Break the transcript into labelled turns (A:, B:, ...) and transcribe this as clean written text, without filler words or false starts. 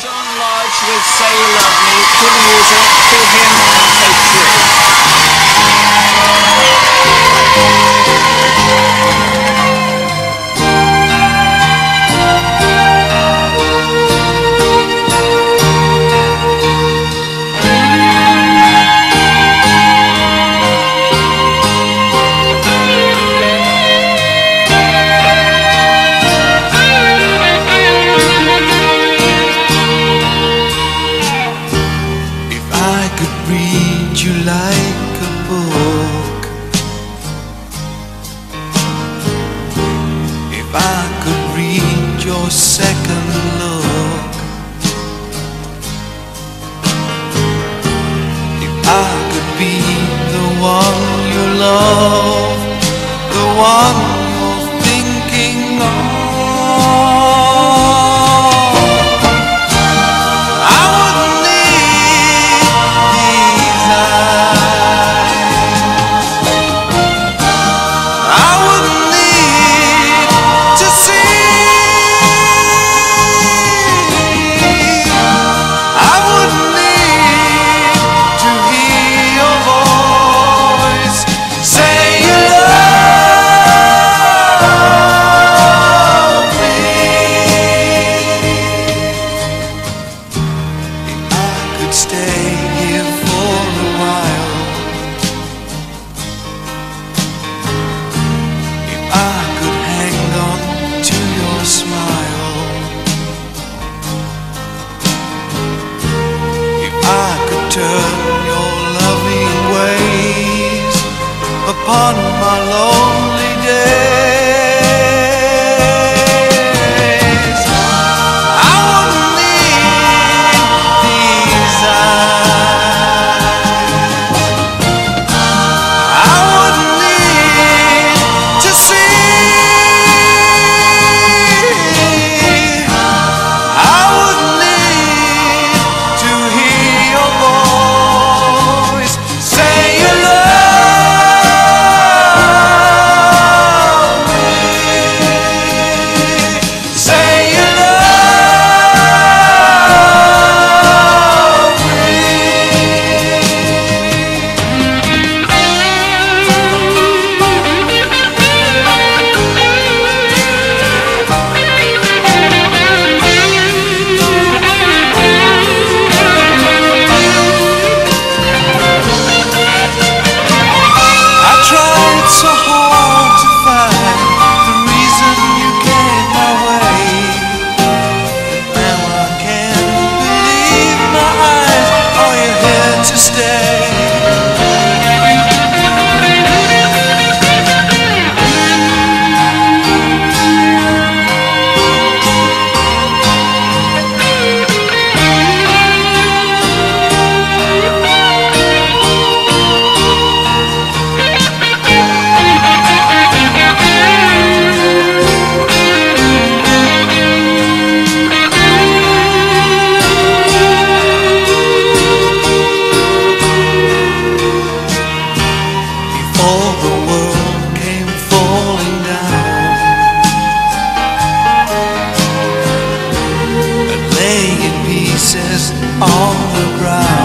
A: With Say You Love Me to the music to him take
B: you like a book. If I could read your second look, if I could be the one you love, the one you're thinking of, stay here for a while. If I could hang on to your smile, if I could turn your loving ways upon my lonely days, so hard to find the reason you came my way. Now I can't believe my eyes. Are you here to stay? All the world came falling down and lay in pieces on the ground.